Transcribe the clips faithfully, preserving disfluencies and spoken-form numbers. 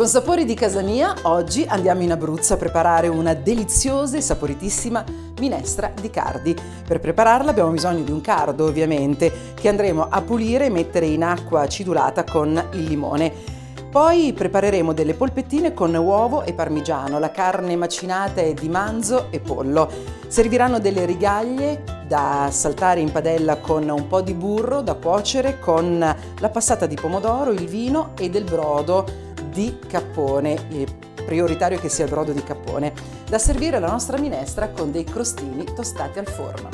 Con sapori di casa mia, oggi andiamo in Abruzzo a preparare una deliziosa e saporitissima minestra di cardi. Per prepararla abbiamo bisogno di un cardo, ovviamente, che andremo a pulire e mettere in acqua acidulata con il limone. Poi prepareremo delle polpettine con uovo e parmigiano, la carne macinata è di manzo e pollo. Serviranno delle rigaglie da saltare in padella con un po' di burro da cuocere, con la passata di pomodoro, il vino e del brodo di cappone, è prioritario che sia il brodo di cappone, da servire alla nostra minestra con dei crostini tostati al forno.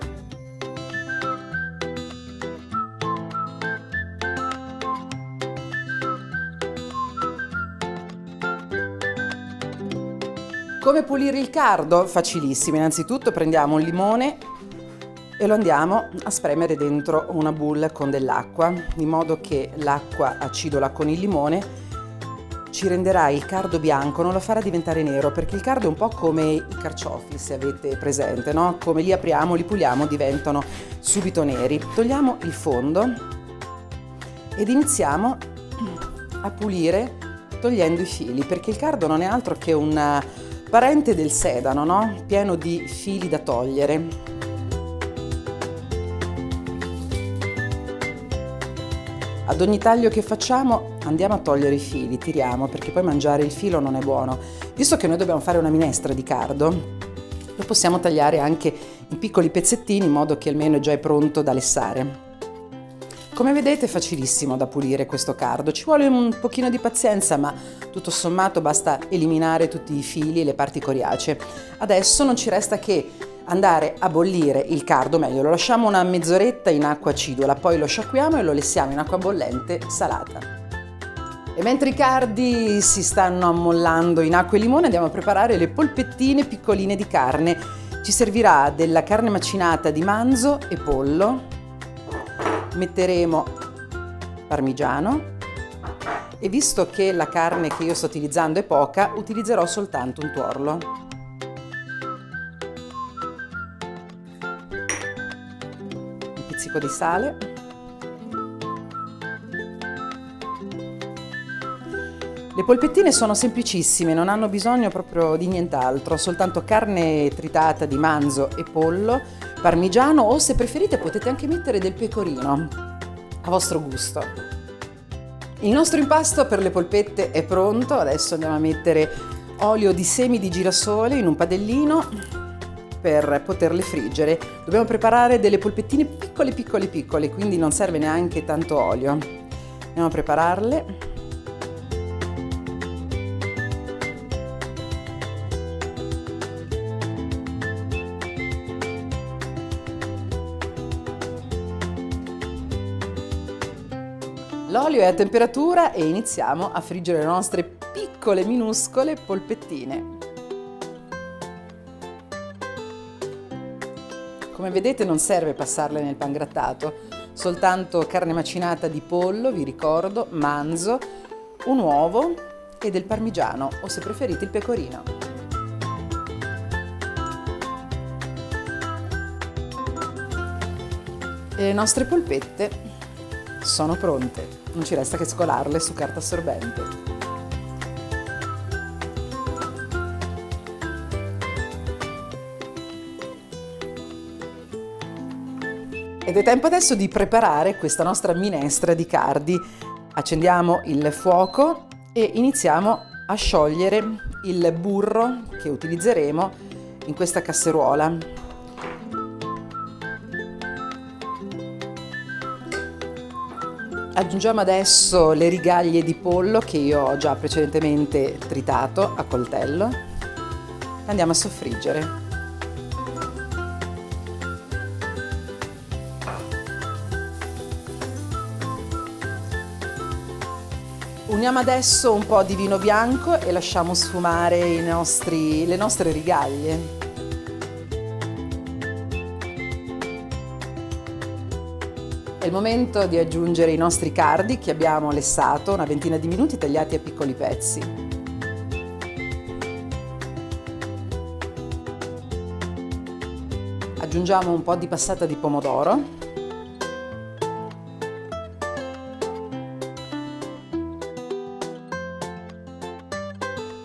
Come pulire il cardo? Facilissimo. Innanzitutto prendiamo un limone e lo andiamo a spremere dentro una bowl con dell'acqua, in modo che l'acqua acidola con il limone ci renderà il cardo bianco, non lo farà diventare nero, perché il cardo è un po' come i carciofi, se avete presente, no? Come li apriamo, li puliamo, diventano subito neri. Togliamo il fondo ed iniziamo a pulire togliendo i fili, perché il cardo non è altro che un parente del sedano, no? Pieno di fili da togliere. Ad ogni taglio che facciamo andiamo a togliere i fili, tiriamo, perché poi mangiare il filo non è buono. Visto che noi dobbiamo fare una minestra di cardo, lo possiamo tagliare anche in piccoli pezzettini, in modo che almeno è già pronto da lessare. Come vedete è facilissimo da pulire questo cardo, ci vuole un pochino di pazienza, ma tutto sommato basta eliminare tutti i fili e le parti coriacee. Adesso non ci resta che andare a bollire il cardo, meglio lo lasciamo una mezz'oretta in acqua acidula, poi lo sciacquiamo e lo lessiamo in acqua bollente salata. E mentre i cardi si stanno ammollando in acqua e limone, andiamo a preparare le polpettine piccoline di carne. Ci servirà della carne macinata di manzo e pollo, metteremo parmigiano e, visto che la carne che io sto utilizzando è poca, utilizzerò soltanto un tuorlo. Pizzico di sale, le polpettine sono semplicissime, non hanno bisogno proprio di nient'altro, soltanto carne tritata di manzo e pollo, parmigiano, o se preferite potete anche mettere del pecorino a vostro gusto. Il nostro impasto per le polpette è pronto, adesso andiamo a mettere olio di semi di girasole in un padellino per poterle friggere. Dobbiamo preparare delle polpettine piccole piccole piccole, quindi non serve neanche tanto olio. Andiamo a prepararle. L'olio è a temperatura e iniziamo a friggere le nostre piccole minuscole polpettine. Come vedete non serve passarle nel pangrattato, soltanto carne macinata di pollo, vi ricordo, manzo, un uovo e del parmigiano, o se preferite il pecorino. E le nostre polpette sono pronte, non ci resta che scolarle su carta assorbente. Ed è tempo adesso di preparare questa nostra minestra di cardi. Accendiamo il fuoco e iniziamo a sciogliere il burro che utilizzeremo in questa casseruola. Aggiungiamo adesso le rigaglie di pollo che io ho già precedentemente tritato a coltello. Andiamo a soffriggere. Uniamo adesso un po' di vino bianco e lasciamo sfumare i nostri, le nostre rigaglie. È il momento di aggiungere i nostri cardi che abbiamo lessato una ventina di minuti, tagliati a piccoli pezzi. Aggiungiamo un po' di passata di pomodoro.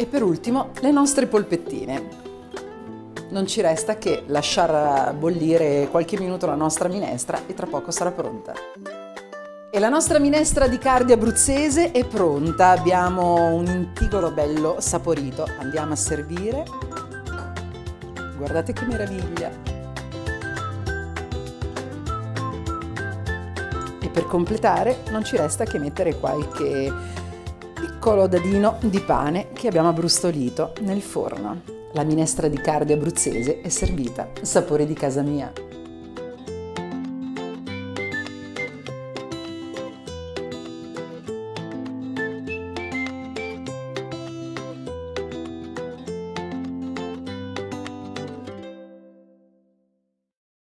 E per ultimo le nostre polpettine. Non ci resta che lasciar bollire qualche minuto la nostra minestra e tra poco sarà pronta. E la nostra minestra di cardi abruzzese è pronta, abbiamo un intigolo bello saporito. Andiamo a servire. Guardate che meraviglia! E per completare non ci resta che mettere qualche piccolo dadino di pane che abbiamo abbrustolito nel forno. La minestra di cardi abruzzese è servita, sapore di casa mia.